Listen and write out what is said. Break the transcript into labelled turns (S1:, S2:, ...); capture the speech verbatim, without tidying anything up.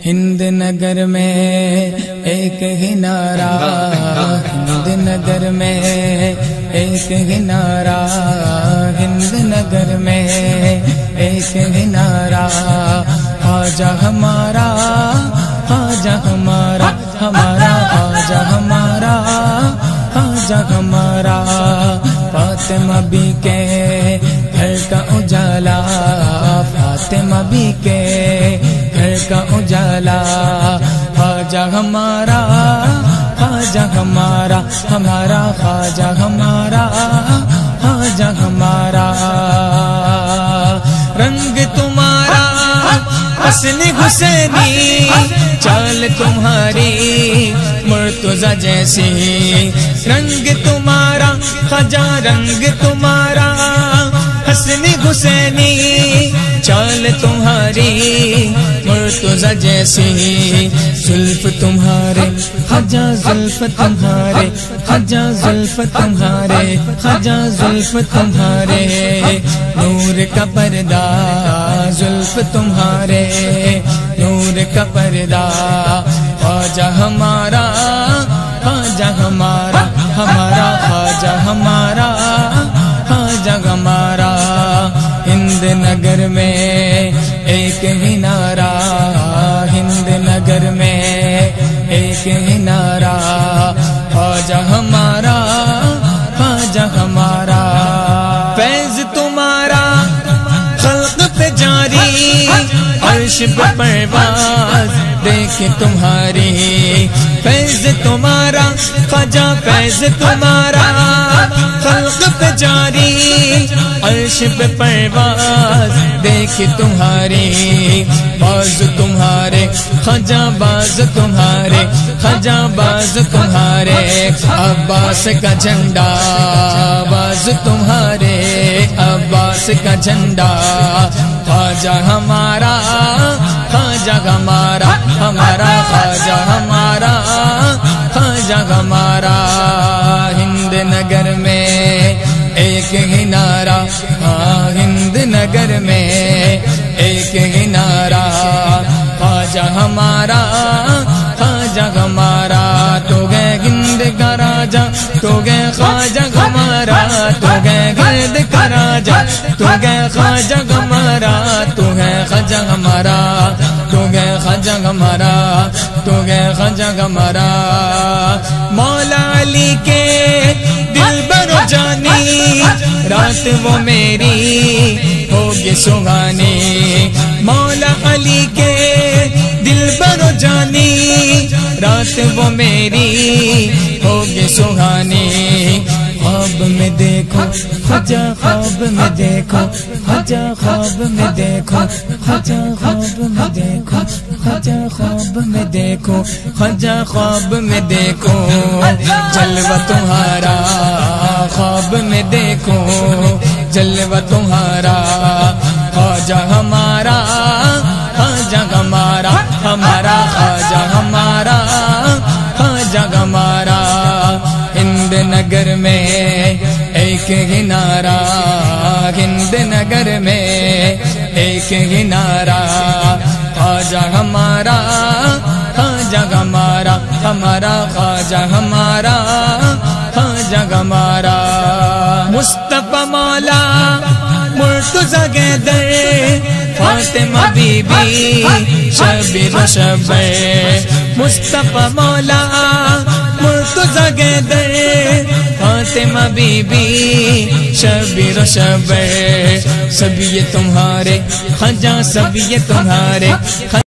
S1: ہند نگر میں ایک ہی نعرہ، ہند نگر میں ایک ہی نعرہ، ہند نگر میں ایک ہی نعرہ، خواجہ ہمارا خواجہ ہمارا ہمارا خواجہ ہمارا خواجہ ہمارا، فاطمہ بی کے گھر کا اجالا، فاطمہ بی کے گھر کا اجالا، خواجہ ہمارا خواجہ ہمارا ہمارا خواجہ ہمارا خواجہ ہمارا، رنگ تمہارا حسن حسینی، چال تمہاری مرتضی جیسی، رنگ تمہارا خواجہ رنگ تمہارا حسن حسینی، چال تمہاری مرتضی جیسی، زلف تمہارے خواجہ زلف تمہارے خواجہ زلف تمہارے خواجہ زلف تمہارے، نور کا پردہ زلف تمہارے نور کا پردہ، خواجہ ہمارا خواجہ ہمارا ہمارا خواجہ ہمارا خواجہ ہمارا، ہند نگر میں ایک ہی نعرہ، ہند نگر میں ایک ہی نعرہ، خواجہ ہمارا خواجہ ہمارا، فیض تمہارا خلق پہ جاری، عرش پہ پرواز دیکھ تمہاری، فیض تمہارا خواجہ فیض تمہارا خلق پہ جاری، عرش پہ پرواز دیکھ تمہاری، باز تمہارے خواجہ باز تمہارے خواجہ باز تمہارے، عباس کا جھنڈا باز تمہارے عباس کا جھنڈا، خواجہ ہمارا خواجہ ہمارا ہمارا خواجہ ہمارا خواجہ ہمارا، ہند نگر میں ایک ہی نعرہ، ہند نگر میں ایک ہی نعرہ، خواجہ ہمارا خواجہ ہمارا، تو گئے ہند کا راجا تو گئے خواجہ ہمارا، تو گئے گرد کا راجا تو گئے خواجہ ہمارا، تو گئے خواجہ ہمارا تو گئے خواجہ ہمارا تو گئے خواجہ ہمارا، مولا علی کے دل برو جانی، رات وہ میری ہوگی سہانی، مولا علی کے دل برو جانی، رات وہ میری ہوگی سہانی، خواب میں دیکھو خواجہ خواب میں دیکھو خواجہ خواب میں دیکھو خواجہ خواب میں دیکھو خواجہ خواب میں دیکھو خواجہ خواب میں دیکھو، جلوہ تمہارا خواب میں دیکھو جلوہ تمہارا، خواجہ ہمارا خواجہ ہمارا ہمارا خواجہ ہمارا خواجہ ہمارا، ہند نگر میں ایک ہی نعرہ، ہند نگر میں ایک ہی نعرہ، خواجہ ہمارا خواجہ ہمارا ہمارا خواجہ ہمارا خواجہ ہمارا، مصطفیٰ مولا مرتضی گیدر، فاطمہ بی بی شبیر و شبر، مصطفیٰ مولا مرتضی گیدر، فاطمہ بی بی شبیر و شبر، سب یہ تمہارے خواجہ سب یہ تمہارے